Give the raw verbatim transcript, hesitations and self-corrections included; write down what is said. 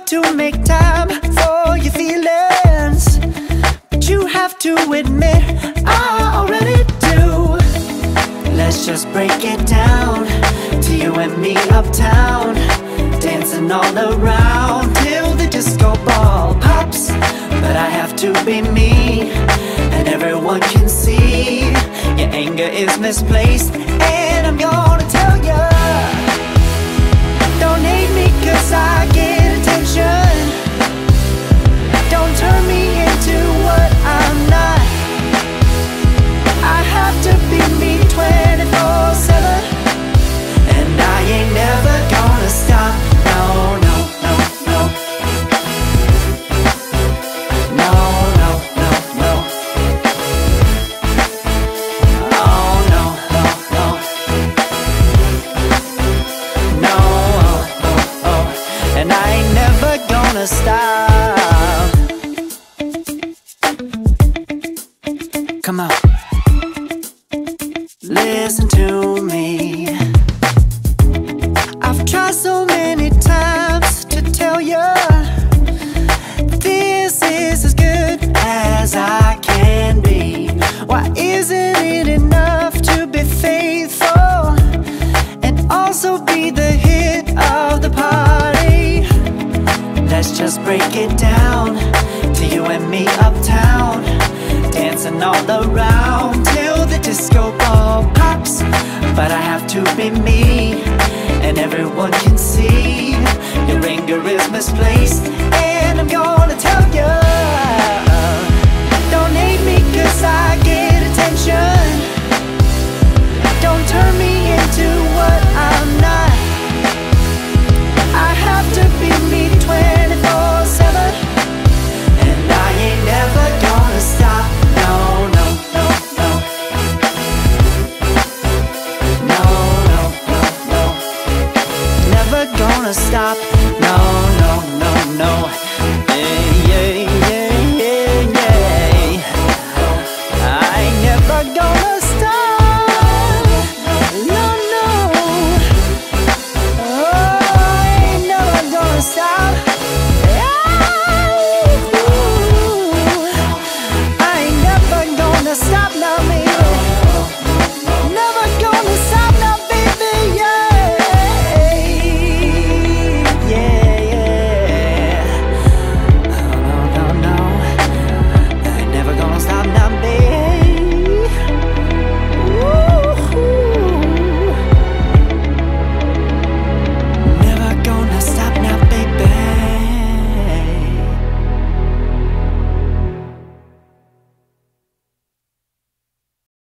to make time for your feelings, but you have to admit I already do. Let's just break it down to you and me uptown, dancing all around till the disco ball pops. But I have to be me, and everyone can see your anger is misplaced. And I'm gonna tell ya, don't hate me cause I get attention. Don't turn me into what I'm not. I have to be me twenty-four seven, and I ain't never gonna stop. No, no, no, no. No, no, no, no. Oh, no, no, no. No, oh, oh, oh. And I ain't never gonna stop. Come on, listen to me. I've tried so many times to tell you this is as good as I can be. Why isn't it enough to be faithful and also be the hit of the party? Let's just break it down to you and me uptown, dancing all around till the disco ball pops. But I have to be me, and everyone can see your anger is misplaced.